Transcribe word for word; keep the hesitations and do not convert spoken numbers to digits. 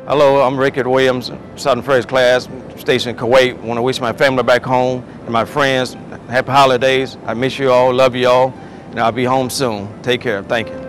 Hello, I'm Rickard Williams, Southern First Class, stationed in Kuwait. Want to wish my family back home and my friends happy holidays. I miss you all, love you all, and I'll be home soon. Take care. Thank you.